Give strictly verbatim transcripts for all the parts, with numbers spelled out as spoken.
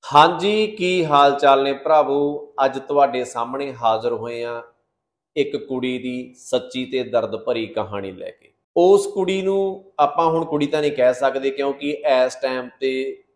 हाँ जी, की हाल चाल ने भरावो। अज तुहाडे सामने हाज़र होए आ एक कुड़ी दी सच्ची ते दर्द भरी कहानी लैके। उस कुड़ी नूं आपां हुण कुड़ी तां नहीं कह सकदे क्योंकि इस टाइम ते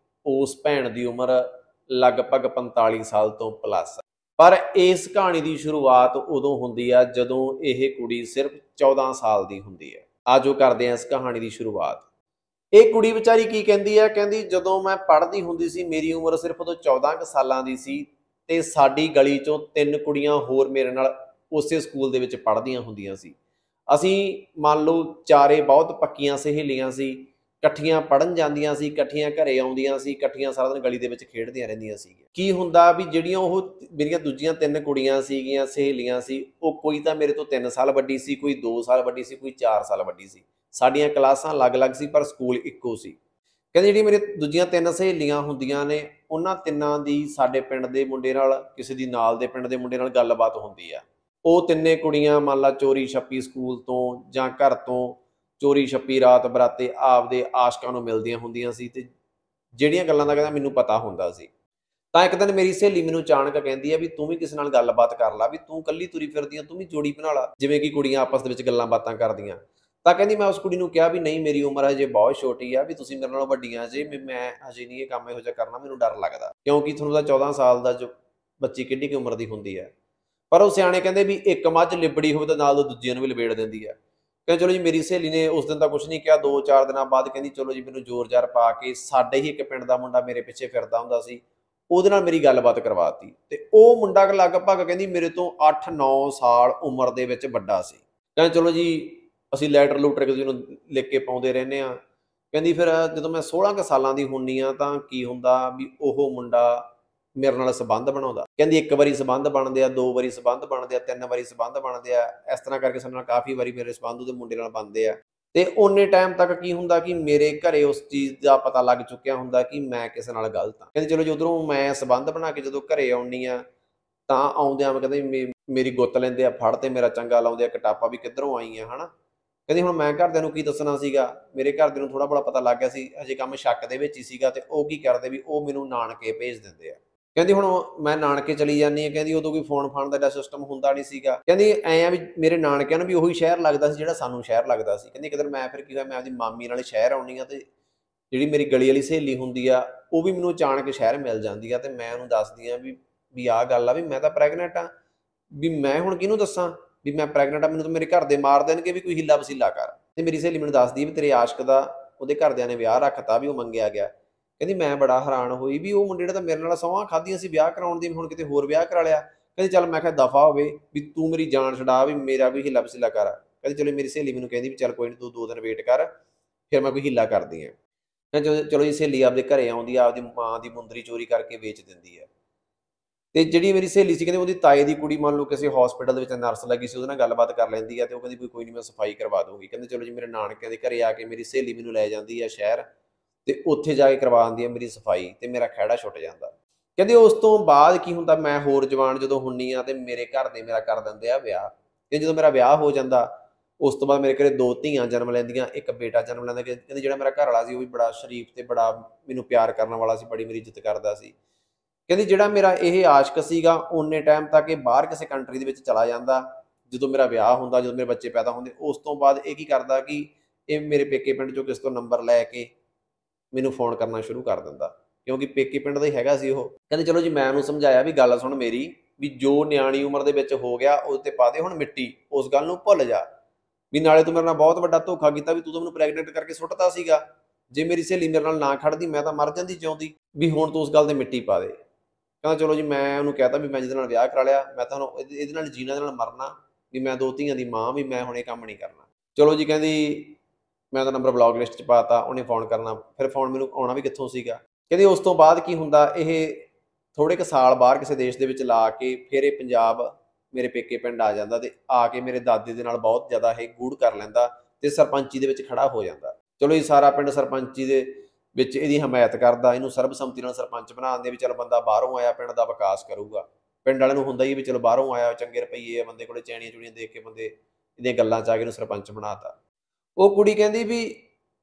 उस भैण दी उमर लगभग पंताली साल तो प्लस है। पर इस कहानी की शुरुआत उदों हुंदी आ जदों यह कुड़ी सिर्फ चौदह साल की हुंदी है। आजो करदे आ इस कहानी की शुरुआत। ਇਹ ਕੁੜੀ ਵਿਚਾਰੀ ਕੀ ਕਹਿੰਦੀ ਹੈ, ਕਹਿੰਦੀ ਜਦੋਂ ਮੈਂ ਪੜ੍ਹਦੀ ਹੁੰਦੀ ਸੀ ਮੇਰੀ ਉਮਰ ਸਿਰਫ ਉਦੋਂ ਚੌਦਾਂ ਕੁ ਸਾਲਾਂ ਦੀ ਸੀ ਤੇ ਸਾਡੀ ਗਲੀ ਚੋਂ ਤਿੰਨ ਕੁੜੀਆਂ ਹੋਰ ਮੇਰੇ ਨਾਲ ਉਸੇ ਸਕੂਲ ਦੇ ਵਿੱਚ ਪੜ੍ਹਦੀਆਂ ਹੁੰਦੀਆਂ ਸੀ। ਅਸੀਂ ਮੰਨ ਲਓ ਚਾਰੇ ਬਹੁਤ ਪੱਕੀਆਂ ਸਹੇਲੀਆਂ ਸੀ, ਇਕੱਠੀਆਂ ਪੜ੍ਹਨ ਜਾਂਦੀਆਂ ਸੀ, ਇਕੱਠੀਆਂ ਘਰੇ ਆਉਂਦੀਆਂ ਸੀ, ਇਕੱਠੀਆਂ ਸਾਰਾ ਦਿਨ ਗਲੀ ਦੇ ਵਿੱਚ ਖੇਡਦੀਆਂ ਰਹਿੰਦੀਆਂ ਸੀਗੀਆਂ। ਕੀ ਹੁੰਦਾ ਵੀ ਜਿਹੜੀਆਂ ਉਹ ਮੇਰੀਆਂ ਦੂਜੀਆਂ ਤਿੰਨ ਕੁੜੀਆਂ ਸੀਗੀਆਂ ਸਹੇਲੀਆਂ ਸੀ, ਉਹ ਕੋਈ ਤਾਂ ਮੇਰੇ ਤੋਂ ਤਿੰਨ ਸਾਲ ਵੱਡੀ ਸੀ, ਕੋਈ ਦੋ ਸਾਲ ਵੱਡੀ ਸੀ, ਕੋਈ ਚਾਰ ਸਾਲ ਵੱਡੀ ਸੀ। ਸਾਡੀਆਂ ਕਲਾਸਾਂ ਅਲੱਗ-ਅਲੱਗ ਸੀ ਪਰ ਸਕੂਲ ਇੱਕੋ ਸੀ। ਕਹਿੰਦੇ ਜਿਹੜੀ ਮੇਰੇ ਦੂਜੀਆਂ ਤਿੰਨ ਸਹੇਲੀਆਂ ਹੁੰਦੀਆਂ ਨੇ ਉਹਨਾਂ ਤਿੰਨਾਂ ਦੀ ਸਾਡੇ ਪਿੰਡ ਦੇ ਮੁੰਡੇ ਨਾਲ ਕਿਸੇ ਦੀ ਨਾਲ ਦੇ ਪਿੰਡ ਦੇ ਮੁੰਡੇ ਨਾਲ ਗੱਲਬਾਤ ਹੁੰਦੀ ਆ। ਉਹ ਤਿੰਨੇ ਕੁੜੀਆਂ ਮੰਨ ਲਾ ਚੋਰੀ ਛੱਪੀ ਸਕੂਲ ਤੋਂ ਜਾਂ ਘਰ ਤੋਂ ਚੋਰੀ ਛੱਪੀ ਰਾਤ ਬਰਾਤੇ ਆਪਦੇ ਆਸ਼ਕਾਂ ਨੂੰ ਮਿਲਦੀਆਂ ਹੁੰਦੀਆਂ ਸੀ ਤੇ ਜਿਹੜੀਆਂ ਗੱਲਾਂ ਦਾ ਕਹਿੰਦਾ ਮੈਨੂੰ ਪਤਾ ਹੁੰਦਾ ਸੀ। ਤਾਂ ਇੱਕ ਦਿਨ ਮੇਰੀ ਸਹੇਲੀ ਮੈਨੂੰ ਅਚਾਨਕ ਕਹਿੰਦੀ ਆ ਵੀ ਤੂੰ ਵੀ ਕਿਸੇ ਨਾਲ ਗੱਲਬਾਤ ਕਰ ਲਾ, ਵੀ ਤੂੰ ਕੱਲੀ ਤੁਰੀ ਫਿਰਦੀ ਆ, ਤੂੰ ਵੀ ਜੋੜੀ ਬਣਾ ਲਾ ਜਿਵੇਂ ਕਿ ਕੁੜੀਆਂ ਆਪਸ ਦੇ ਵਿੱਚ ਗੱਲਾਂ ਬਾਤਾਂ ਕਰਦੀਆਂ। ਤਾਂ ਕਹਿੰਦੀ ਮੈਂ ਉਸ ਕੁੜੀ ਨੂੰ ਕਿਹਾ ਵੀ ਨਹੀਂ ਮੇਰੀ ਉਮਰ ਹਜੇ ਬਹੁਤ ਛੋਟੀ ਆ, ਵੀ ਤੁਸੀਂ ਮੇਰੇ ਨਾਲੋਂ ਵੱਡੀਆਂ ਜੇ, ਵੀ ਮੈਂ ਹਜੇ ਨਹੀਂ ਇਹ ਕੰਮ ਇਹੋ ਜਿਹਾ ਕਰਨਾ, ਮੈਨੂੰ ਡਰ ਲੱਗਦਾ ਕਿਉਂਕਿ ਤੁਹਾਨੂੰ ਤਾਂ ਚੌਦਾਂ ਸਾਲ ਦਾ ਜੋ ਬੱਚੀ ਕਿੱਡੀ ਕੁ ਉਮਰ ਦੀ ਹੁੰਦੀ ਹੈ। ਪਰ ਉਹ ਸਿਆਣੇ ਕਹਿੰਦੇ ਵੀ ਇੱਕ ਮੱਝ ਲਿਬੜੀ ਹੋਵੇ ਤਾਂ ਨਾਲ ਉਹ ਦੂਜਿਆਂ ਨੂੰ ਵੀ ਲਬੇੜ ਦਿੰਦੀ ਆ। ਕਹਿੰਦੇ ਚਲੋ ਜੀ ਮੇਰੀ ਸਹੇਲੀ ਨੇ ਉਸ ਦਿਨ ਤਾਂ ਕੁਛ ਨਹੀਂ ਕਿਹਾ, ਦੋ ਚਾਰ ਦਿਨਾਂ ਬਾਅਦ ਕਹਿੰਦੀ ਚਲੋ ਜੀ ਮੈਨੂੰ ਜ਼ੋਰ ਜ਼ਾਰ ਪਾ ਕੇ ਸਾਡੇ ਹੀ ਇੱਕ ਪਿੰਡ ਦਾ ਮੁੰਡਾ ਮੇਰੇ ਪਿੱਛੇ ਫਿਰਦਾ ਹੁੰਦਾ ਸੀ ਉਹਦੇ ਨਾਲ ਮੇਰੀ ਗੱਲਬਾਤ ਕਰਵਾਤੀ। ਤੇ ਉਹ ਮੁੰਡਾ ਲਗਭਗ ਕਹਿੰਦੀ ਮੇਰੇ ਤੋਂ ਅੱਠ ਨੌ ਸਾਲ ਉਮਰ ਦੇ ਵਿੱਚ ਵੱਡਾ ਸੀ। ਕਹਿੰਦੇ ਚਲੋ ਜੀ ਅਸੀਂ ਲੈਟਰ ਲੂਟਰ ਇੱਕ ਦੂਜੇ ਨੂੰ ਲਿਖ ਕੇ ਪਾਉਂਦੇ ਰਹਿੰਦੇ ਹਾਂ। ਕਹਿੰਦੀ ਫਿਰ ਜਦੋਂ ਮੈਂ ਸੋਲਾਂ ਕੁ ਸਾਲਾਂ ਦੀ ਹੁੰਦੀ ਹਾਂ ਤਾਂ ਕੀ ਹੁੰਦਾ ਵੀ ਉਹ ਮੁੰਡਾ ਮੇਰੇ ਨਾਲ ਸੰਬੰਧ ਬਣਾਉਂਦਾ। ਕਹਿੰਦੀ ਇੱਕ ਵਾਰੀ ਸੰਬੰਧ ਬਣਦੇ ਆ, ਦੋ ਵਾਰੀ ਸੰਬੰਧ ਬਣਦੇ ਆ, ਤਿੰਨ ਵਾਰੀ ਸੰਬੰਧ ਬਣਦੇ ਆ, ਇਸ ਤਰ੍ਹਾਂ ਕਰਕੇ ਸਾਡੇ ਨਾਲ ਕਾਫੀ ਵਾਰੀ ਮੇਰੇ ਸੰਬੰਧ ਉਹਦੇ ਮੁੰਡੇ ਨਾਲ ਬਣਦੇ ਆ। ਤੇ ਓਨੇ ਟਾਈਮ ਤੱਕ ਕੀ ਹੁੰਦਾ ਕਿ ਮੇਰੇ ਘਰੇ ਉਸ ਚੀਜ਼ ਦਾ ਪਤਾ ਲੱਗ ਚੁੱਕਿਆ ਹੁੰਦਾ ਕਿ ਮੈਂ ਕਿਸੇ ਨਾਲ ਗਲਤ ਹਾਂ। ਕਹਿੰਦੀ ਚਲੋ ਜੀ ਉਧਰੋਂ ਮੈਂ ਸੰਬੰਧ ਬਣਾ ਕੇ ਜਦੋਂ ਘਰੇ ਆਉਣੀ ਆ ਤਾਂ ਆਉਂਦਿਆਂ ਮੈਂ ਕਹਿੰਦੇ ਮੇਰੀ ਗੁੱਤ ਲੈਂਦੇ ਆ ਫੜ ਤੇ ਮੇਰਾ ਚੰਗਾ ਲਾਉਂਦੇ ਆ ਕਟਾਪਾ ਵੀ ਕਿੱਧਰੋਂ ਆਈ ਆ, ਹਨਾ। ਕਹਿੰਦੀ ਹੁਣ ਮੈਂ ਘਰਦਿਆਂ ਨੂੰ ਕੀ ਦੱਸਣਾ ਸੀਗਾ, ਮੇਰੇ ਘਰਦਿਆਂ ਨੂੰ ਥੋੜਾ ਬੜਾ ਪਤਾ ਲੱਗ ਗਿਆ ਸੀ, ਹਜੇ ਕੰਮ ਸ਼ੱਕ ਦੇ ਵਿੱਚ ਹੀ ਸੀਗਾ। ਤੇ ਉਹ ਕੀ ਕਰਦੇ ਵੀ ਉਹ ਮੈਨੂੰ ਨਾਨਕੇ ਭੇਜ ਦਿੰਦੇ ਆ। ਕਹਿੰਦੀ ਹੁਣ ਮੈਂ ਨਾਨਕੇ ਚਲੀ ਜਾਂਦੀ ਹਾਂ, ਕਹਿੰਦੀ ਉਦੋਂ ਕੋਈ ਫੋਨ ਫਾਨ ਦਾ ਸਿਸਟਮ ਹੁੰਦਾ ਨਹੀਂ ਸੀਗਾ। ਕਹਿੰਦੀ ਐਂ ਆ ਵੀ ਮੇਰੇ ਨਾਨਕਿਆਂ ਨੂੰ ਵੀ ਉਹੀ ਸ਼ਹਿਰ ਲੱਗਦਾ ਸੀ ਜਿਹੜਾ ਸਾਨੂੰ ਸ਼ਹਿਰ ਲੱਗਦਾ ਸੀ। ਕਹਿੰਦੀ ਇੱਕ ਦਿਨ ਮੈਂ ਫਿਰ ਕੀ ਹੋਇਆ, ਮੈਂ ਆਪਦੀ ਮਾਮੀ ਨਾਲ ਸ਼ਹਿਰ ਆਉਣੀ ਆ ਤੇ ਜਿਹੜੀ ਮੇਰੀ ਗਲੀ ਵਾਲੀ ਸਹੇਲੀ ਹੁੰਦੀ ਆ ਉਹ ਵੀ ਮੈਨੂੰ ਅਚਾਨਕ ਸ਼ਹਿਰ ਮਿਲ ਜਾਂਦੀ ਆ ਤੇ ਮੈਂ ਉਹਨੂੰ ਦੱਸਦੀ ਆ ਵੀ ਵੀ ਆਹ ਗੱਲ ਆ ਵੀ ਮੈਂ ਤਾਂ ਪ੍ਰੈਗਨੈਂਟ ਆ, ਵੀ ਮੈਂ ਹੁਣ ਕਿਹਨੂੰ ਦੱਸਾਂ ਵੀ ਮੈਂ ਪ੍ਰੈਗਨੈਂਟ ਆ, ਮੈਨੂੰ ਤਾਂ ਮੇਰੇ ਘਰ ਦੇ ਮਾਰ ਦੇਣਗੇ, ਵੀ ਕੋਈ ਹਿੱਲਾ ਵਸੀਲਾ ਕਰ। ਤੇ ਮੇਰੀ ਸਹੇਲੀ ਮੈਨੂੰ ਦੱਸਦੀ ਵੀ ਤੇਰੇ ਆਸ਼ਕ ਦਾ ਉਹਦੇ ਘਰਦਿਆਂ ਨੇ ਵਿਆਹ ਰੱਖਤਾ, ਵੀ ਉਹ ਮੰਗਿਆ ਗਿਆ। ਕਹਿੰਦੀ ਮੈਂ ਬੜਾ ਹੈਰਾਨ ਹੋਈ ਵੀ ਉਹ ਮੁੰਡੇ ਨੇ ਤਾਂ ਮੇਰੇ ਨਾਲ ਸਹੁੰਆਂ ਖਾਧੀਆਂ ਸੀ ਵਿਆਹ ਕਰਾਉਣ ਦੀ, ਹੁਣ ਕਿਤੇ ਹੋਰ ਵਿਆਹ ਕਰਾ ਲਿਆ। ਕਹਿੰਦੀ ਚੱਲ ਮੈਂ ਕਿਹਾ ਦਫਾ ਹੋਵੇ ਵੀ ਤੂੰ ਮੇਰੀ ਜਾਨ ਛਡਾ, ਵੀ ਮੇਰਾ ਕੋਈ ਹਿੱਲਾ ਵਸੀਲਾ ਕਰ। ਕਹਿੰਦੀ ਚਲੋ ਮੇਰੀ ਸਹੇਲੀ ਮੈਨੂੰ ਕਹਿੰਦੀ ਵੀ ਚੱਲ ਕੋਈ ਨਹੀਂ ਤੂੰ ਦੋ ਦਿਨ ਵੇਟ ਕਰ ਫਿਰ ਮੈਂ ਕੋਈ ਹਿੱਲਾ ਕਰਦੀ ਹਾਂ। ਕਹਿੰਦੀ ਚਲੋ ਜੀ ਸਹੇਲੀ ਆਪਦੇ ਘਰੇ ਆਉਂਦੀ ਆ, ਆਪਦੀ ਮਾਂ ਦੀ ਮੁੰਦਰੀ ਚੋਰੀ ਕਰਕੇ ਵੇਚ ਦਿੰਦੀ ਹੈ। ਤੇ ਜਿਹੜੀ ਮੇਰੀ ਸਹੇਲੀ ਸੀ ਕਹਿੰਦੀ ਉਹਦੀ ਤਾਏ ਦੀ ਕੁੜੀ ਮੰਨ ਲਓ ਕਿਸੇ ਹਸਪੀਟਲ ਦੇ ਵਿੱਚ ਨਰਸ ਲੱਗੀ ਸੀ, ਉਹਦੇ ਨਾਲ ਗੱਲਬਾਤ ਕਰ ਲੈਂਦੀ ਆ ਤੇ ਉਹ ਕਹਿੰਦੀ ਵੀ ਕੋਈ ਨਹੀਂ ਮੈਂ ਸਫਾਈ ਕਰਵਾ ਦੂੰਗੀ। ਕਹਿੰਦੇ ਚਲੋ ਜੀ ਮੇਰੇ ਨਾਨਕਿਆਂ ਦੇ ਘਰੇ ਆ ਕੇ ਮੇਰੀ ਸਹੇਲੀ ਮੈਨੂੰ ਲੈ ਜਾਂਦੀ ਆ ਸ਼ਹਿਰ ਤੇ ਉੱਥੇ ਜਾ ਕੇ ਕਰਵਾ ਦਿੰਦੀ ਆ ਮੇਰੀ ਸਫਾਈ ਤੇ ਮੇਰਾ ਖਹਿੜਾ ਛੁੱਟ ਜਾਂਦਾ। ਕਹਿੰਦੇ ਉਸ ਤੋਂ ਬਾਅਦ ਕੀ ਹੁੰਦਾ, ਮੈਂ ਹੋਰ ਜਵਾਨ ਜਦੋਂ ਹੁੰਨੀ ਆ ਤੇ ਮੇਰੇ ਘਰ ਦੇ ਮੇਰਾ ਕਰ ਦਿੰਦੇ ਆ ਵਿਆਹ। ਤੇ ਜਦੋਂ ਮੇਰਾ ਵਿਆਹ ਹੋ ਜਾਂਦਾ ਉਸ ਤੋਂ ਬਾਅਦ ਮੇਰੇ ਘਰੇ ਦੋ ਧੀਆਂ ਜਨਮ ਲੈਂਦੀਆਂ, ਇੱਕ ਬੇਟਾ ਜਨਮ ਲੈਂਦਾ। ਕਹਿੰਦੇ ਜਿਹੜਾ ਮੇਰਾ ਘਰ ਵਾਲਾ ਸੀ ਉਹ ਵੀ ਬੜਾ ਸ਼ਰੀਫ ਤੇ ਬੜਾ ਮੈਨੂੰ ਪਿਆਰ ਕਰਨ ਵਾਲਾ ਸੀ, ਬੜੀ ਮੇਰੀ ਇੱਜ਼ਤ ਕਰਦਾ ਸੀ। ਕਹਿੰਦੀ ਜਿਹੜਾ ਮੇਰਾ ਇਹ ਆਸ਼ਕ ਸੀਗਾ ਓਨੇ ਟਾਈਮ ਤੱਕ ਇਹ ਬਾਹਰ ਕਿਸੇ ਕੰਟਰੀ ਦੇ ਵਿੱਚ ਚਲਾ ਜਾਂਦਾ। ਜਦੋਂ ਮੇਰਾ ਵਿਆਹ ਹੁੰਦਾ, ਜਦੋਂ ਮੇਰੇ ਬੱਚੇ ਪੈਦਾ ਹੁੰਦੇ, ਉਸ ਤੋਂ ਬਾਅਦ ਇਹ ਕੀ ਕਰਦਾ ਕਿ ਇਹ ਮੇਰੇ ਪੇਕੇ ਪਿੰਡ ਚੋਂ ਕਿਸੇ ਤੋਂ ਨੰਬਰ ਲੈ ਕੇ ਮੈਨੂੰ ਫੋਨ ਕਰਨਾ ਸ਼ੁਰੂ ਕਰ ਦਿੰਦਾ ਕਿਉਂਕਿ ਪੇਕੇ ਪਿੰਡ ਦਾ ਹੀ ਹੈਗਾ ਸੀ ਉਹ। ਕਹਿੰਦੇ ਚਲੋ ਜੀ ਮੈਂ ਉਹਨੂੰ ਸਮਝਾਇਆ ਵੀ ਗੱਲ ਸੁਣ ਮੇਰੀ, ਵੀ ਜੋ ਨਿਆਣੀ ਉਮਰ ਦੇ ਵਿੱਚ ਹੋ ਗਿਆ ਉਹਦੇ ਤੇ ਪਾ ਦੇ ਹੁਣ ਮਿੱਟੀ, ਉਸ ਗੱਲ ਨੂੰ ਭੁੱਲ ਜਾ, ਵੀ ਨਾਲੇ ਤੂੰ ਮੇਰੇ ਨਾਲ ਬਹੁਤ ਵੱਡਾ ਧੋਖਾ ਕੀਤਾ, ਵੀ ਤੂੰ ਤਾਂ ਮੈਨੂੰ ਪ੍ਰੈਗਨੈਂਟ ਕਰਕੇ ਸੁੱਟਤਾ ਸੀਗਾ। ਜੇ ਮੇਰੀ ਸਹੇਲੀ ਮੇਰੇ ਨਾਲ ਨਾ ਖੜਦੀ ਮੈਂ ਤਾਂ ਮਰ ਜਾਂਦੀ ਜਿਉਂਦੀ, ਵੀ ਹੁਣ ਤੂੰ ਉਸ ਗੱਲ ਤੇ ਮਿੱਟੀ ਪਾ ਦੇ। ਕਹਿੰਦਾ ਚਲੋ ਜੀ ਮੈਂ ਉਹਨੂੰ ਕਹਿਤਾ ਵੀ ਮੈਂ ਜਿਹਦੇ ਨਾਲ ਵਿਆਹ ਕਰਾ ਲਿਆ ਮੈਂ ਤਾਂ ਹੁਣ ਇਹਦੇ ਨਾਲ ਜੀਣਾ, ਇਹਦੇ ਨਾਲ ਮਰਨਾ, ਵੀ ਮੈਂ ਦੋ ਧੀਆਂ ਦੀ ਮਾਂ, ਵੀ ਮੈਂ ਹੁਣ ਇਹ ਕੰਮ ਨਹੀਂ ਕਰਨਾ। ਚਲੋ ਜੀ ਕਹਿੰਦੀ ਮੈਂ ਉਹਦਾ ਨੰਬਰ ਬਲੌਕ ਲਿਸਟ 'ਚ ਪਾਤਾ, ਉਹਨੇ ਫੋਨ ਕਰਨਾ, ਫਿਰ ਫੋਨ ਮੈਨੂੰ ਆਉਣਾ ਵੀ ਕਿੱਥੋਂ ਸੀਗਾ। ਕਹਿੰਦੀ ਉਸ ਤੋਂ ਬਾਅਦ ਕੀ ਹੁੰਦਾ, ਇਹ ਥੋੜ੍ਹੇ ਕੁ ਸਾਲ ਬਾਹਰ ਕਿਸੇ ਦੇਸ਼ ਦੇ ਵਿੱਚ ਲਾ ਕੇ ਫਿਰ ਇਹ ਪੰਜਾਬ ਮੇਰੇ ਪੇਕੇ ਪਿੰਡ ਆ ਜਾਂਦਾ ਤੇ ਆ ਕੇ ਮੇਰੇ ਦਾਦੇ ਦੇ ਨਾਲ ਬਹੁਤ ਜ਼ਿਆਦਾ ਇਹ ਗੂੜ ਕਰ ਲੈਂਦਾ ਤੇ ਸਰਪੰਚੀ ਦੇ ਵਿੱਚ ਖੜਾ ਹੋ ਜਾਂਦਾ। ਚਲੋ ਜੀ ਸਾਰਾ ਪਿੰਡ ਸਰਪੰਚੀ ਦੇ ਵਿੱਚ ਇਹਦੀ ਹਮਾਇਤ ਕਰਦਾ, ਇਹਨੂੰ ਸਰਬਸੰਮਤੀ ਨਾਲ ਸਰਪੰਚ ਬਣਾ ਦਿੰਦੇ ਵੀ ਚੱਲ ਬੰਦਾ ਬਾਹਰੋਂ ਆਇਆ ਪਿੰਡ ਦਾ ਵਿਕਾਸ ਕਰੂਗਾ। ਪਿੰਡ ਵਾਲਿਆਂ ਨੂੰ ਹੁੰਦਾ ਹੀ ਵੀ ਚਲੋ ਬਾਹਰੋਂ ਆਇਆ ਚੰਗੇ ਰੁਪਈਏ ਆ ਬੰਦੇ ਕੋਲੇ, ਚੈਣੀਆਂ ਚੂੜੀਆਂ ਦੇਖ ਕੇ ਬੰਦੇ ਇਹਦੀਆਂ ਗੱਲਾਂ 'ਚ ਆ ਕੇ ਇਹਨੂੰ ਸਰਪੰਚ ਬਣਾਤਾ। ਉਹ ਕੁੜੀ ਕਹਿੰਦੀ ਵੀ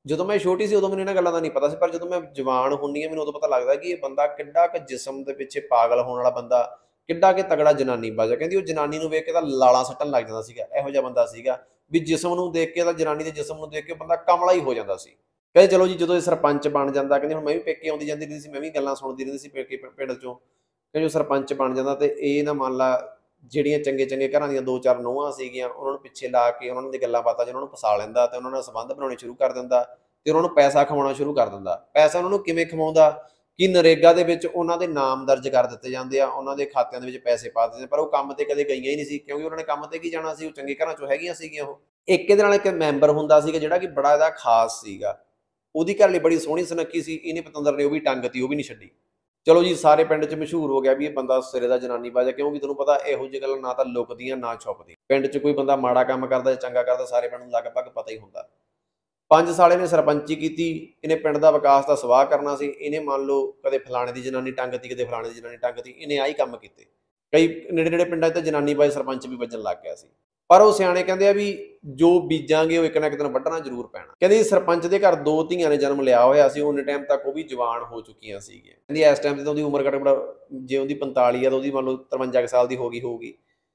ਜਦੋਂ ਮੈਂ ਛੋਟੀ ਸੀ ਉਦੋਂ ਮੈਨੂੰ ਇਹਨਾਂ ਗੱਲਾਂ ਦਾ ਨਹੀਂ ਪਤਾ ਸੀ, ਪਰ ਜਦੋਂ ਮੈਂ ਜਵਾਨ ਹੁੰਨੀ ਆ ਮੈਨੂੰ ਉਦੋਂ ਪਤਾ ਲੱਗਦਾ ਕਿ ਇਹ ਬੰਦਾ ਕਿੱਡਾ ਕੁ ਜਿਸਮ ਦੇ ਪਿੱਛੇ ਪਾਗਲ ਹੋਣ ਵਾਲਾ ਬੰਦਾ, ਕਿੱਡਾ ਕਿ ਤਗੜਾ ਜਨਾਨੀਬਾਜ਼ ਆ। ਕਹਿੰਦੀ ਉਹ ਜਨਾਨੀ ਨੂੰ ਵੇਖ ਕੇ ਤਾਂ ਲਾਲਾਂ ਸੱਟਣ ਲੱਗ ਜਾਂਦਾ ਸੀਗਾ, ਇਹੋ ਜਿਹਾ ਬੰਦਾ ਸੀਗਾ ਵੀ ਜਿਸਮ ਨੂੰ ਦੇਖ ਕੇ ਤਾਂ ਜਨਾਨੀ ਦੇ ਜਿਸਮ ਨੂੰ ਦੇਖ ਕੇ ਬੰਦਾ ਕਮਲਾ ਹੀ ਹੋ ਜਾਂਦਾ ਸੀ। ਕਹਿੰਦੇ ਚਲੋ ਜੀ ਜਦੋਂ ਇਹ ਸਰਪੰਚ ਬਣ ਜਾਂਦਾ, ਕਹਿੰਦੇ ਹੁਣ ਮੈਂ ਵੀ ਪੇਕੇ ਆਉਂਦੀ ਜਾਂਦੀ ਰਹਿੰਦੀ ਸੀ, ਮੈਂ ਵੀ ਗੱਲਾਂ ਸੁਣਦੀ ਰਹਿੰਦੀ ਸੀ ਪੇਕੇ ਪਿੰਡ ਚੋਂ। ਕਹਿੰਦੇ ਜੋ ਸਰਪੰਚ ਬਣ ਜਾਂਦਾ ਤੇ ਇਹ ਨਾ ਮੰਨ ਲਾ ਜਿਹੜੀਆਂ ਚੰਗੇ ਚੰਗੇ ਘਰਾਂ ਦੀਆਂ ਦੋ ਚਾਰ ਨੂੰਹਾਂ ਸੀਗੀਆਂ ਉਹਨਾਂ ਨੂੰ ਪਿੱਛੇ ਲਾ ਕੇ ਉਹਨਾਂ ਦੀ ਗੱਲਾਂ ਬਾਤਾਂ 'ਚ ਉਹਨਾਂ ਨੂੰ ਫਸਾ ਲੈਂਦਾ ਤੇ ਉਹਨਾਂ ਨਾਲ ਸੰਬੰਧ ਬਣਾਉਣੇ ਸ਼ੁਰੂ ਕਰ ਦਿੰਦਾ ਤੇ ਉਹਨਾਂ ਨੂੰ ਪੈਸਾ ਖਵਾਉਣਾ ਸ਼ੁਰੂ ਕਰ ਦਿੰਦਾ। ਪੈਸਾ ਉਹਨਾਂ ਨੂੰ ਕਿਵੇਂ ਖਵਾਉਂਦਾ ਕਿ ਨਰੇਗਾ ਦੇ ਵਿੱਚ ਉਹਨਾਂ ਦੇ ਨਾਮ ਦਰਜ ਕਰ ਦਿੱਤੇ ਜਾਂਦੇ ਆ, ਉਹਨਾਂ ਦੇ ਖਾਤਿਆਂ ਦੇ ਵਿੱਚ ਪੈਸੇ ਪਾ ਦਿੰਦੇ, ਪਰ ਉਹ ਕੰਮ ਤੇ ਕਦੇ ਗਈਆਂ ਹੀ ਨਹੀਂ ਸੀ ਕਿਉਂਕਿ ਉਹਨਾਂ ਨੇ ਕੰਮ ਤੇ ਕੀ ਜਾਣਾ ਸੀ, ਉਹ ਚੰਗੇ ਘਰਾਂ ਚੋਂ ਹੈਗੀਆਂ ਸੀਗੀਆਂ। ਉਹ ਇੱਕ ਇਹਦੇ ਨਾਲ ਇੱਕ ਮੈਂਬਰ ਹੁੰਦਾ ਸੀਗਾ ਜਿਹੜਾ ਕਿ ਬੜਾ ਇਹਦਾ ਖਾਸ ਸੀਗਾ, ਉਹਦੀ ਘਰ ਲਈ ਬੜੀ ਸੋਹਣੀ ਸੁਨੱਖੀ ਸੀ, ਇਹਨੇ ਪਤੰਦਰ ਨੇ ਉਹ ਵੀ ਟੰਗ ਤੀ, ਉਹ ਵੀ ਨਹੀਂ ਛੱਡੀ। ਚਲੋ ਜੀ ਸਾਰੇ ਪਿੰਡ 'ਚ ਮਸ਼ਹੂਰ ਹੋ ਗਿਆ ਵੀ ਇਹ ਬੰਦਾ ਸਿਰੇ ਦਾ ਜਨਾਨੀਬਾਜ਼ ਹੈ, ਕਿਉਂਕਿ ਤੁਹਾਨੂੰ ਪਤਾ ਇਹੋ ਜਿਹੀ ਗੱਲ ਨਾ ਤਾਂ ਲੁਕਦੀਆਂ ਨਾ ਛੁਪਦੀਆਂ। ਪਿੰਡ 'ਚ ਕੋਈ ਬੰਦਾ ਮਾੜਾ ਕੰਮ ਕਰਦਾ ਜਾਂ ਚੰਗਾ ਕਰਦਾ ਸਾਰੇ ਪਿੰਡ ਨੂੰ ਲਗਭਗ ਪਤਾ ਹੀ ਹੁੰਦਾ। ਪੰਜ ਸਾਲ ਇਹਨੇ ਸਰਪੰਚੀ ਕੀਤੀ, ਇਹਨੇ ਪਿੰਡ ਦਾ ਵਿਕਾਸ ਦਾ ਸਵਾਹ ਕਰਨਾ ਸੀ। ਇਹਨੇ ਮੰਨ ਲਓ ਕਦੇ ਫਲਾਣੇ ਦੀ ਜਨਾਨੀ ਟੰਗਤੀ, ਕਦੇ ਫਲਾਣੇ ਦੀ ਜਨਾਨੀ ਟੰਗਤੀ, ਇਹਨੇ ਆਹੀ ਕੰਮ ਕੀਤੇ। ਕਈ ਨੇੜੇ ਨੇੜੇ ਪਿੰਡਾਂ 'ਚ ਤਾਂ ਜਨਾਨੀਬਾਜ਼ ਸਰਪੰਚ ਵੀ ਵੱਜਣ ਲੱਗ ਗਿਆ ਸੀ। ਪਰ ਉਹ ਸਿਆਣੇ ਕਹਿੰਦੇ ਆ ਵੀ ਜੋ ਬੀਜਾਂਗੇ ਉਹ ਇੱਕ ਨਾ ਇੱਕ ਦਿਨ ਵੱਢਣਾ ਜ਼ਰੂਰ ਪੈਣਾ। ਕਹਿੰਦੇ ਸਰਪੰਚ ਦੇ ਘਰ ਦੋ ਧੀਆਂ ਨੇ ਜਨਮ ਲਿਆ ਹੋਇਆ ਸੀ, ਉਹਨੇ ਟਾਈਮ ਤੱਕ ਉਹ ਵੀ ਜਵਾਨ ਹੋ ਚੁੱਕੀਆਂ ਸੀਗੀਆਂ। ਕਹਿੰਦੀ ਇਸ ਟਾਈਮ ਤੇ ਤਾਂ ਉਹਦੀ ਉਮਰ ਘੱਟ ਘੱਟ ਜੇ ਉਹਦੀ ਪੰਤਾਲੀ ਆ ਤਾਂ ਉਹਦੀ ਮੰਨ ਲਓ ਤਰਵੰਜਾ ਕੁ ਸਾਲ ਦੀ ਹੋ ਗਈ ਹੋਊਗੀ।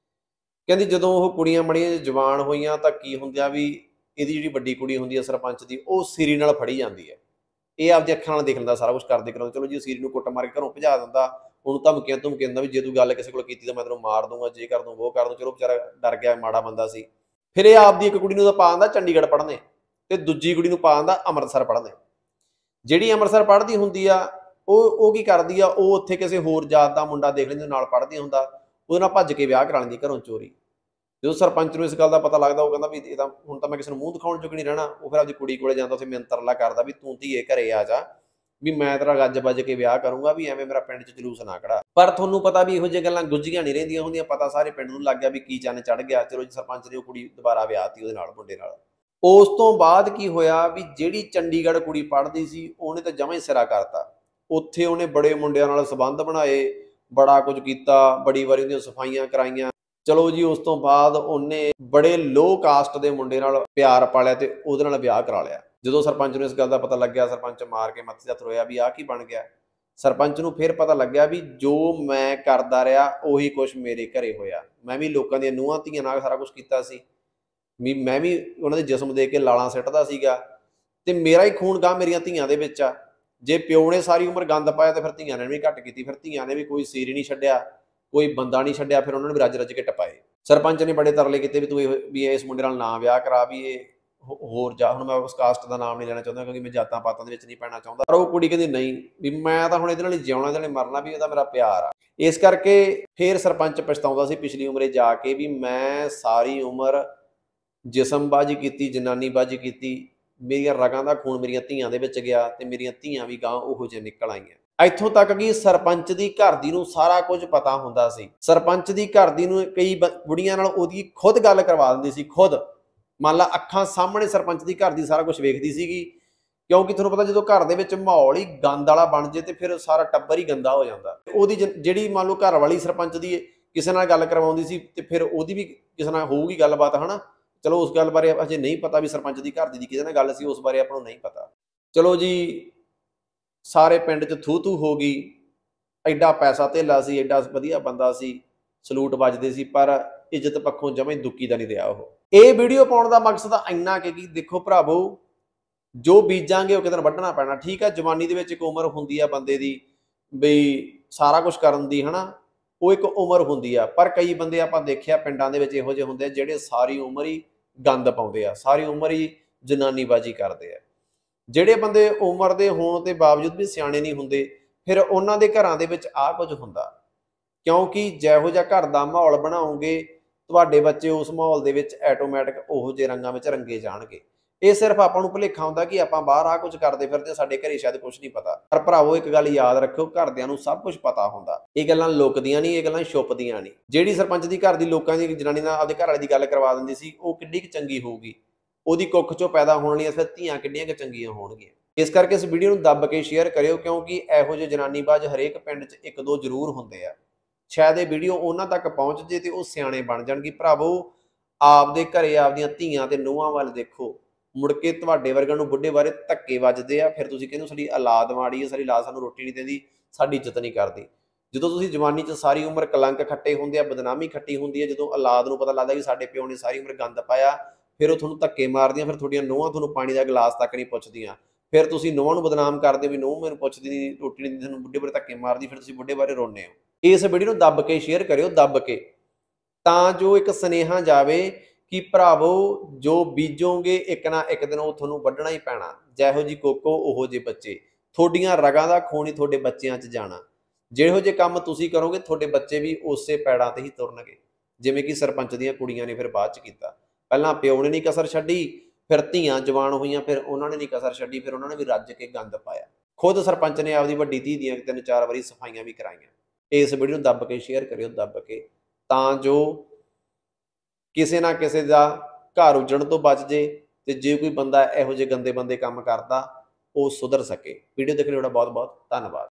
ਕਹਿੰਦੀ ਜਦੋਂ ਉਹ ਕੁੜੀਆਂ ਮੜੀਆਂ ਜਵਾਨ ਹੋਈਆਂ ਤਾਂ ਕੀ ਹੁੰਦਿਆ ਵੀ ਇਹਦੀ ਜਿਹੜੀ ਵੱਡੀ ਕੁੜੀ ਹੁੰਦੀ ਹੈ ਸਰਪੰਚ ਦੀ, ਉਹ ਸੀਰੀ ਨਾਲ ਫੜੀ ਜਾਂਦੀ ਹੈ। ਇਹ ਆਪਦੀ ਅੱਖਾਂ ਨਾਲ ਦੇਖ ਲੈਂਦਾ ਸਾਰਾ ਕੁਛ ਕਰਦੇ ਕਰਾਉਂਦੇ। ਚਲੋ ਜੀ ਸੀਰੀ ਨੂੰ ਕੁੱਟ ਮਾਰ ਕੇ ਘਰੋਂ ਭਜਾ ਦਿੰਦਾ, ਉਹਨੂੰ ਧਮਕੀਆਂ ਧਮਕੀਆਂ ਦਿੰਦਾ ਵੀ ਜੇ ਤੂੰ ਗੱਲ ਕਿਸੇ ਕੋਲ ਕੀਤੀ ਤਾਂ ਮੈਂ ਤੈਨੂੰ ਮਾਰ ਦੂੰਗਾ, ਜੇ ਕਰ ਦੂੰ ਉਹ ਕਰ ਦੂੰ। ਚਲੋ ਵਿਚਾਰਾ ਡਰ ਗਿਆ, ਮਾੜਾ ਬੰਦਾ ਸੀ। ਫਿਰ ਇਹ ਆਪਦੀ ਇੱਕ ਕੁੜੀ ਨੂੰ ਤਾਂ ਪਾ ਦਿੰਦਾ ਚੰਡੀਗੜ੍ਹ ਪੜ੍ਹਨੇ ਤੇ ਦੂਜੀ ਕੁੜੀ ਨੂੰ ਪਾ ਦਿੰਦਾ ਅੰਮ੍ਰਿਤਸਰ ਪੜ੍ਹਨੇ। ਜਿਹੜੀ ਅੰਮ੍ਰਿਤਸਰ ਪੜ੍ਹਦੀ ਹੁੰਦੀ ਆ ਉਹ ਉਹ ਕੀ ਕਰਦੀ ਆ, ਉਹ ਉੱਥੇ ਕਿਸੇ ਹੋਰ ਜਾਤ ਦਾ ਮੁੰਡਾ ਦੇਖ ਲੈਂਦੇ ਨਾਲ ਪੜ੍ਹਦੀ ਹੁੰਦਾ, ਉਹਦੇ ਨਾਲ ਭੱਜ ਕੇ ਵਿਆਹ ਕਰਾ ਲੈਂਦੀ ਘਰੋਂ ਚੋਰੀ। ਜਦੋਂ ਸਰਪੰਚ ਨੂੰ ਇਸ ਗੱਲ ਦਾ ਪਤਾ ਲੱਗਦਾ ਉਹ ਕਹਿੰਦਾ ਵੀ ਇਹ ਤਾਂ ਹੁਣ ਤਾਂ ਮੈਂ ਕਿਸੇ ਨੂੰ ਮੂੰਹ ਦਿਖਾਉਣ ਚੁੱਕ ਨਹੀਂ ਰਹਿਣਾ। ਉਹ ਫਿਰ ਆਪਦੀ ਕੁੜੀ ਕੋਲੇ ਜਾਂਦਾ, ਉੱਥੇ ਮਿੰਨ ਤਰਲਾ ਕਰਦਾ ਵੀ ਤੂੰ ਧੀਏ ਘਰੇ ਆ ਜਾ, ਵੀ ਮੈਂ ਤੇਰਾ ਗੱਜ ਵੱਜ ਕੇ ਵਿਆਹ ਕਰੂੰਗਾ, ਵੀ ਐਵੇਂ ਮੇਰਾ ਪਿੰਡ 'ਚ ਜਲੂਸ ਨਾ ਕਢਾ। ਪਰ ਤੁਹਾਨੂੰ ਪਤਾ ਵੀ ਇਹੋ ਜਿਹੀਆਂ ਗੱਲਾਂ ਗੁੱਝੀਆਂ ਨਹੀਂ ਰਹਿੰਦੀਆਂ ਹੁੰਦੀਆਂ, ਪਤਾ ਸਾਰੇ ਪਿੰਡ ਨੂੰ ਲੱਗ ਗਿਆ ਵੀ ਕੀ ਚੰਨ ਚੜ੍ਹ ਗਿਆ। ਚਲੋ ਜੀ ਸਰਪੰਚ ਨੇ ਉਹ ਕੁੜੀ ਦੁਬਾਰਾ ਵਿਆਹਤੀ ਉਹਦੇ ਨਾਲ, ਮੁੰਡੇ ਨਾਲ। ਉਸ ਤੋਂ ਬਾਅਦ ਕੀ ਹੋਇਆ ਵੀ ਜਿਹੜੀ ਚੰਡੀਗੜ੍ਹ ਕੁੜੀ ਪੜ੍ਹਦੀ ਸੀ ਉਹਨੇ ਤਾਂ ਜਮਾਂ ਹੀ ਸਿਰਾ ਕਰਤਾ। ਉੱਥੇ ਉਹਨੇ ਬੜੇ ਮੁੰਡਿਆਂ ਨਾਲ ਸੰਬੰਧ ਬਣਾਏ, ਬੜਾ ਕੁਝ ਕੀਤਾ, ਬੜੀ ਵਾਰੀ ਉਹਦੀਆਂ ਸਫਾਈਆਂ ਕਰਾਈਆਂ। ਚਲੋ ਜੀ ਉਸ ਤੋਂ ਬਾਅਦ ਉਹਨੇ ਬੜੇ ਲੋਅ ਕਾਸਟ ਦੇ ਮੁੰਡੇ ਨਾਲ ਪਿਆਰ ਪਾਲਿਆ ਤੇ ਉਹਦੇ ਨਾਲ ਵਿਆਹ ਕਰਾ ਲਿਆ। ਜਦੋਂ ਸਰਪੰਚ ਨੂੰ ਇਸ ਗੱਲ ਦਾ ਪਤਾ ਲੱਗਿਆ, ਸਰਪੰਚ ਮਾਰ ਕੇ ਮੱਥੇ 'ਚ ਹੱਥ ਰੋਇਆ ਵੀ ਆਹ ਕੀ ਬਣ ਗਿਆ। ਸਰਪੰਚ ਨੂੰ ਫਿਰ ਪਤਾ ਲੱਗਿਆ ਵੀ ਜੋ ਮੈਂ ਕਰਦਾ ਰਿਹਾ ਉਹੀ ਕੁਛ ਮੇਰੇ ਘਰੇ ਹੋਇਆ। ਮੈਂ ਵੀ ਲੋਕਾਂ ਦੀਆਂ ਨੂੰਹਾਂ ਧੀਆਂ ਨਾਲ ਸਾਰਾ ਕੁਛ ਕੀਤਾ ਸੀ, ਵੀ ਮੈਂ ਵੀ ਉਹਨਾਂ ਦੇ ਜਿਸਮ ਦੇ ਕੇ ਲਾਲਾਂ ਸਿੱਟਦਾ ਸੀਗਾ ਤੇ ਮੇਰਾ ਹੀ ਖੂਨ ਗਾਹ ਮੇਰੀਆਂ ਧੀਆਂ ਦੇ ਵਿੱਚ ਆ। ਜੇ ਪਿਓ ਨੇ ਸਾਰੀ ਉਮਰ ਗੰਦ ਪਾਇਆ ਤੇ ਫਿਰ ਧੀਆਂ ਨੇ ਵੀ ਘੱਟ ਕੀਤੀ। ਫਿਰ ਧੀਆਂ ਨੇ ਵੀ ਕੋਈ ਸੀਰੀ ਨਹੀਂ ਛੱਡਿਆ, ਕੋਈ ਬੰਦਾ ਨਹੀਂ ਛੱਡਿਆ, ਫਿਰ ਉਹਨਾਂ ਨੇ ਵੀ ਰੱਜ ਰੱਜ ਕੇ ਟਪਾਏ। ਸਰਪੰਚ ਨੇ ਬੜੇ ਤਰਲੇ ਕੀਤੇ ਵੀ ਤੂੰ ਇਹ ਵੀ ਇਸ ਮੁੰਡੇ ਨਾਲ ਨਾ ਵਿਆਹ ਕਰਾ, ਵੀ ਇਹ ਹੋਰ ਜਾ। ਹੁਣ ਮੈਂ ਉਸ ਕਾਸਟ ਦਾ ਨਾਮ ਨਹੀਂ ਲੈਣਾ ਚਾਹੁੰਦਾ ਕਿਉਂਕਿ ਮੈਂ ਜਾਤਾਂ ਪਾਤਾਂ ਦੇ ਵਿੱਚ ਨਹੀਂ ਪੈਣਾ ਚਾਹੁੰਦਾ, ਪਰ ਉਹ ਕੁੜੀ ਕਹਿੰਦੀ ਨਹੀਂ ਵੀ ਮੈਂ ਤਾਂ ਹੁਣ ਇਹਦੇ ਨਾਲ ਹੀ ਜਿਉਣਾ, ਇਹਦੇ ਨਾਲ ਮਰਨਾ, ਵੀ ਇਹਦਾ ਮੇਰਾ ਪਿਆਰ ਆ। ਇਸ ਕਰਕੇ ਫਿਰ ਸਰਪੰਚ ਪਛਤਾਉਂਦਾ ਸੀ ਪਿਛਲੀ ਉਮਰੇ ਜਾ ਕੇ ਵੀ ਮੈਂ ਸਾਰੀ ਉਮਰ ਜਿਸਮਬਾਜ਼ੀ ਕੀਤੀ, ਜਨਾਨੀਬਾਜ਼ੀ ਕੀਤੀ, ਮੇਰੀਆਂ ਰਗਾਂ ਦਾ ਖੂਨ ਮੇਰੀਆਂ ਧੀਆਂ ਦੇ ਵਿੱਚ ਗਿਆ ਤੇ ਮੇਰੀਆਂ ਧੀਆਂ ਵੀ ਗਾਂ ਉਹੋ ਜਿਹੇ ਨਿਕਲ ਆਈਆਂ। ਇੱਥੋਂ ਤੱਕ ਕਿ ਸਰਪੰਚ ਦੀ ਘਰ ਦੀ ਨੂੰ ਸਾਰਾ ਕੁਝ ਪਤਾ ਹੁੰਦਾ ਸੀ। ਸਰਪੰਚ ਦੀ ਘਰ ਦੀ ਨੂੰ ਕਈ ਬੁੜੀਆਂ ਨਾਲ ਉਹਦੀ ਖੁਦ ਗੱਲ ਕਰਵਾ ਦਿੰਦੀ ਸੀ, ਖੁਦ ਮੰਨ ਲਾ ਅੱਖਾਂ ਸਾਹਮਣੇ ਸਰਪੰਚ ਦੀ ਘਰ ਦੀ ਸਾਰਾ ਕੁਝ ਵੇਖਦੀ ਸੀਗੀ। ਕਿਉਂਕਿ ਤੁਹਾਨੂੰ ਪਤਾ ਜਦੋਂ ਘਰ ਦੇ ਵਿੱਚ ਮਾਹੌਲ ਹੀ ਗੰਦ ਵਾਲਾ ਬਣ ਜੇ ਤੇ ਫਿਰ ਸਾਰਾ ਟੱਬਰ ਹੀ ਗੰਦਾ ਹੋ ਜਾਂਦਾ। ਉਹਦੀ ਜਿਹੜੀ ਮੰਨ ਲਓ ਘਰ ਵਾਲੀ ਸਰਪੰਚ ਦੀ ਕਿਸੇ ਨਾਲ ਗੱਲ ਕਰਵਾਉਂਦੀ ਸੀ ਤੇ ਫਿਰ ਉਹਦੀ ਵੀ ਕਿਸੇ ਨਾਲ ਹੋਊਗੀ ਗੱਲਬਾਤ, ਹਨਾ। ਚਲੋ ਉਸ ਗੱਲ ਬਾਰੇ ਅਜੇ ਨਹੀਂ ਪਤਾ ਵੀ ਸਰਪੰਚ ਦੀ ਘਰ ਦੀ ਕਿਹਦੇ ਨਾਲ ਗੱਲ ਸੀ, ਉਸ ਬਾਰੇ ਆਪਾਂ ਨੂੰ ਨਹੀਂ ਪਤਾ। ਚਲੋ ਜੀ ਸਾਰੇ ਪਿੰਡ 'ਚ ਥੂ ਥੂ ਹੋ ਗਈ। ਐਡਾ ਪੈਸਾ ਧੇਲਾ ਸੀ, ਐਡਾ ਵਧੀਆ ਬੰਦਾ ਸੀ, ਸਲੂਟ ਵੱਜਦੇ ਸੀ, ਪਰ ਇੱਜ਼ਤ ਪੱਖੋਂ ਜਮਾਂ ਹੀ ਦੁੱਕੀ ਦਾ ਨਹੀਂ ਰਿਹਾ ਉਹ। ਇਹ ਵੀਡੀਓ ਪਾਉਣ ਦਾ ਮਕਸਦ ਇੰਨਾ ਕਿ ਦੇਖੋ ਭਰਾਵੋ, ਜੋ ਬੀਜਾਂਗੇ ਉਹ ਕਿਤੇ ਵੱਢਣਾ ਪੈਣਾ। ਠੀਕ ਆ, ਜਵਾਨੀ ਦੇ ਵਿੱਚ ਇੱਕ ਉਮਰ ਹੁੰਦੀ ਆ ਬੰਦੇ ਦੀ ਬਈ ਸਾਰਾ ਕੁਝ ਕਰਨ ਦੀ, ਹਨਾ, ਉਹ ਇੱਕ ਉਮਰ ਹੁੰਦੀ ਆ। ਪਰ ਕਈ ਬੰਦੇ ਆਪਾਂ ਦੇਖਿਆ ਪਿੰਡਾਂ ਦੇ ਵਿੱਚ ਇਹੋ ਜਿਹੇ ਹੁੰਦੇ ਆ ਜਿਹੜੇ ਸਾਰੀ ਉਮਰ ਹੀ ਗੰਦ ਪਾਉਂਦੇ ਆ, ਸਾਰੀ ਉਮਰ ਹੀ ਜਨਾਨੀਬਾਜ਼ੀ ਕਰਦੇ ਆ। ਜਿਹੜੇ ਬੰਦੇ ਉਮਰ ਦੇ ਹੋਣ ਦੇ ਬਾਵਜੂਦ ਵੀ ਸਿਆਣੇ ਨਹੀਂ ਹੁੰਦੇ, ਫਿਰ ਉਹਨਾਂ ਦੇ ਘਰਾਂ ਦੇ ਵਿੱਚ ਆਹ ਕੁਝ ਹੁੰਦਾ। ਕਿਉਂਕਿ ਜਿਹੋ ਜਿਹਾ ਘਰ ਦਾ ਮਾਹੌਲ ਬਣਾਓਗੇ ਤੁਹਾਡੇ ਬੱਚੇ ਉਸ ਮਾਹੌਲ ਦੇ ਵਿੱਚ ਆਟੋਮੈਟਿਕ ਉਹੋ ਜਿਹੇ ਰੰਗਾਂ ਵਿੱਚ ਰੰਗੇ ਜਾਣਗੇ। ਇਹ ਸਿਰਫ ਆਪਾਂ ਨੂੰ ਭੁਲੇਖਾ ਹੁੰਦਾ ਕਿ ਆਪਾਂ ਬਾਹਰ ਆ ਕੁਝ ਕਰਦੇ ਫਿਰਦੇ, ਸਾਡੇ ਘਰੇ ਸ਼ਾਇਦ ਕੁਝ ਨਹੀਂ ਪਤਾ। ਪਰ ਭਰਾਵੋ ਇੱਕ ਗੱਲ ਯਾਦ ਰੱਖੋ, ਘਰਦਿਆਂ ਨੂੰ ਸਭ ਕੁਝ ਪਤਾ ਹੁੰਦਾ। ਇਹ ਗੱਲਾਂ ਲੁਕਦੀਆਂ ਨਹੀਂ, ਇਹ ਗੱਲਾਂ ਛੁਪਦੀਆਂ ਨਹੀਂ। ਜਿਹੜੀ ਸਰਪੰਚ ਦੀ ਘਰ ਦੀ ਲੋਕਾਂ ਦੀ ਜਨਾਨੀ ਨਾਲ ਆਪਦੇ ਘਰ ਵਾਲੇ ਦੀ ਗੱਲ ਕਰਵਾ ਦਿੰਦੀ ਸੀ, ਉਹ ਕਿੱਡੀ ਕੁ ਚੰਗੀ ਹੋਊਗੀ। ਉਹਦੀ ਕੁੱਖ ਚੋਂ ਪੈਦਾ ਹੋਣ ਵਾਲੀਆਂ ਫਿਰ ਧੀਆਂ ਕਿੱਡੀਆਂ ਕੁ ਚੰਗੀਆਂ ਹੋਣਗੀਆਂ। ਇਸ ਕਰਕੇ ਇਸ ਵੀਡੀਓ ਨੂੰ ਦੱਬ ਕੇ ਸ਼ੇਅਰ ਕਰਿਓ, ਕਿਉਂਕਿ ਇਹੋ ਜਿਹੇ ਜਨਾਨੀਬਾਜ਼ ਹਰੇਕ ਪਿੰਡ 'ਚ ਇੱਕ ਦੋ ਜ਼ਰੂਰ ਹੁੰਦੇ ਆ। ਸ਼ਾਇਦ ਇਹ ਵੀਡੀਓ ਉਹਨਾਂ ਤੱਕ ਪਹੁੰਚ ਜੇ ਤੇ ਉਹ ਸਿਆਣੇ ਬਣ ਜਾਣਗੇ। ਭਰਾਵੋ ਆਪਦੇ ਘਰੇ ਆਪਦੀਆਂ ਧੀਆਂ ਤੇ ਨੂੰਹਾਂ ਵੱਲ ਦੇਖੋ, ਮੁੜ ਕੇ ਤੁਹਾਡੇ ਵਰਗਿਆਂ ਨੂੰ ਬੁੱਢੇ ਬਾਰੇ ਧੱਕੇ ਵੱਜਦੇ ਆ, ਫਿਰ ਤੁਸੀਂ ਕਹਿੰਦੇ ਹੋ ਸਾਡੀ ਔਲਾਦ ਮਾੜੀ ਹੈ, ਸਾਡੀ ਔਲਾਦ ਸਾਨੂੰ ਰੋਟੀ ਨਹੀਂ ਦਿੰਦੀ, ਸਾਡੀ ਇੱਜ਼ਤ ਨਹੀਂ ਕਰਦੀ। ਜਦੋਂ ਤੁਸੀਂ ਜਵਾਨੀ 'ਚ ਸਾਰੀ ਉਮਰ ਕਲੰਕ ਖੱਟੇ ਹੁੰਦੇ ਆ, ਬਦਨਾਮੀ ਖੱਟੀ ਹੁੰਦੀ ਹੈ, ਜਦੋਂ ਔਲਾਦ ਨੂੰ ਪਤਾ ਲੱਗਦਾ ਕਿ ਸਾਡੇ ਪਿਓ ਨੇ ਸਾਰੀ ਉਮਰ ਗੰਦ ਪਾਇਆ, ਫਿਰ ਉਹ ਤੁਹਾਨੂੰ ਧੱਕੇ ਮਾਰਦੀਆਂ, ਫਿਰ ਤੁਹਾਡੀਆਂ ਨੂੰਹਾਂ ਤੁਹਾਨੂੰ ਪਾਣੀ ਦਾ ਗਲਾਸ ਤੱਕ ਨਹੀਂ ਪੁੱਛਦੀਆਂ, ਫਿਰ ਤੁਸੀਂ ਨੂੰਹਾਂ ਨੂੰ ਬਦਨਾਮ ਕਰਦੇ ਵੀ ਨੂੰਹ ਮੈਨੂੰ ਪੁੱਛਦੀ ਨਹੀਂ, ਰੋਟੀ ਨਹੀਂ ਦਿੰਦੀ, ਤੁਹਾਨੂੰ ਬੁੱਢੇ ਬਾਰੇ ਧੱਕੇ ਮਾਰਦੀ, ਫਿਰ ਤੁਸੀਂ ਬੁੱਢੇ ਬਾਰੇ ਰੋਂਦੇ ਹੋ। ਇਸ ਵੀਡੀਓ ਨੂੰ ਦੱਬ ਕੇ ਸ਼ੇਅਰ ਕਰਿਓ, ਦੱਬ ਕੇ, ਤਾਂ ਜੋ ਇੱਕ ਸੁਨੇਹਾ ਜਾਵੇ ਕਿ ਭਰਾਵੋ ਜੋ ਬੀਜੋਗੇ ਇੱਕ ਨਾ ਇੱਕ ਦਿਨ ਉਹ ਤੁਹਾਨੂੰ ਵੱਢਣਾ ਹੀ ਪੈਣਾ। ਜਿਹੋ ਜੀ ਕੋਕੋ ਉਹੋ ਜਿਹੇ ਬੱਚੇ, ਤੁਹਾਡੀਆਂ ਰਗਾਂ ਦਾ ਖੂਨ ਹੀ ਤੁਹਾਡੇ ਬੱਚਿਆਂ 'ਚ ਜਾਣਾ। ਜਿਹੋ ਜਿਹੇ ਕੰਮ ਤੁਸੀਂ ਕਰੋਗੇ ਤੁਹਾਡੇ ਬੱਚੇ ਵੀ ਉਸੇ ਪੈੜਾਂ ਤੇ ਹੀ ਤੁਰਨਗੇ, ਜਿਵੇਂ ਕਿ ਸਰਪੰਚ ਦੀਆਂ ਕੁੜੀਆਂ ਨੇ ਫਿਰ ਬਾਅਦ 'ਚ ਕੀਤਾ। ਪਹਿਲਾਂ ਪਿਓ ਨੇ ਨਹੀਂ ਕਸਰ ਛੱਡੀ, ਫਿਰ ਧੀਆਂ ਜਵਾਨ ਹੋਈਆਂ, ਫਿਰ ਉਹਨਾਂ ਨੇ ਨਹੀਂ ਕਸਰ ਛੱਡੀ, ਫਿਰ ਉਹਨਾਂ ਨੇ ਵੀ ਰੱਜ ਕੇ ਗੰਦ ਪਾਇਆ। ਖੁਦ ਸਰਪੰਚ ਨੇ ਆਪਦੀ ਵੱਡੀ ਧੀ ਦੀਆਂ ਤਿੰਨ ਚਾਰ ਵਾਰੀ ਸਫਾਈਆਂ ਵੀ ਕਰਾਈਆਂ। ਇਸ ਵੀਡੀਓ ਨੂੰ ਦੱਬ ਕੇ ਸ਼ੇਅਰ ਕਰਿਓ, ਦੱਬ ਕੇ, ਤਾਂ ਜੋ ਕਿਸੇ ਨਾ ਕਿਸੇ ਦਾ ਘਰ ਉਜੜਨ ਤੋਂ ਬਚ ਜੇ, ਤੇ ਜੇ ਕੋਈ ਬੰਦਾ ਇਹੋ ਜਿਹੇ ਗੰਦੇ ਬੰਦੇ ਕੰਮ ਕਰਦਾ ਉਹ ਸੁਧਰ ਸਕੇ। ਵੀਡੀਓ ਦੇਖਣ ਲਈ ਤੁਹਾਡਾ ਬਹੁਤ ਬਹੁਤ ਧੰਨਵਾਦ।